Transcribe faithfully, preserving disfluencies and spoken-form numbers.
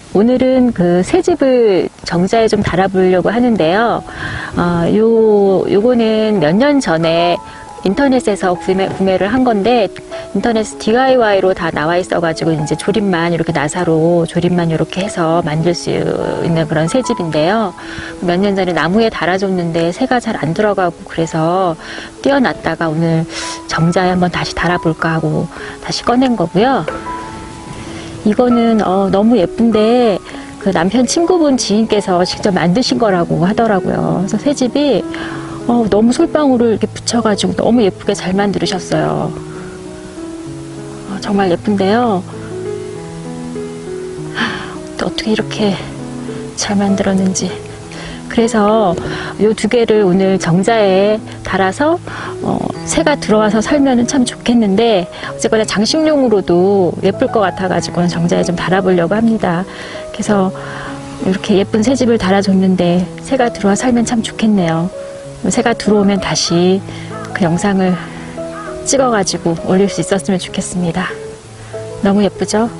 오늘은 그 새집을 정자에 좀 달아보려고 하는데요. 어, 요, 요거는 몇 년 전에 인터넷에서 구매, 구매를 한 건데, 인터넷 디아이와이로 다 나와 있어가지고, 이제 조립만, 이렇게 나사로 조립만 이렇게 해서 만들 수 있는 그런 새집인데요. 몇 년 전에 나무에 달아줬는데 새가 잘 안 들어가고 그래서 띄어놨다가 오늘 정자에 한번 다시 달아볼까 하고 다시 꺼낸 거고요. 이거는 어, 너무 예쁜데 그 남편 친구분 지인께서 직접 만드신 거라고 하더라고요. 그래서 새집이 어, 너무 솔방울을 이렇게 붙여가지고 너무 예쁘게 잘 만들으셨어요. 어, 정말 예쁜데요. 하, 어떻게 이렇게 잘 만들었는지. 그래서 이 두 개를 오늘 정자에 달아서 어, 새가 들어와서 살면 참 좋겠는데, 어쨌거나 장식용으로도 예쁠 것 같아가지고 정자에 좀 달아보려고 합니다. 그래서 이렇게 예쁜 새집을 달아줬는데 새가 들어와 살면 참 좋겠네요. 새가 들어오면 다시 그 영상을 찍어가지고 올릴 수 있었으면 좋겠습니다. 너무 예쁘죠?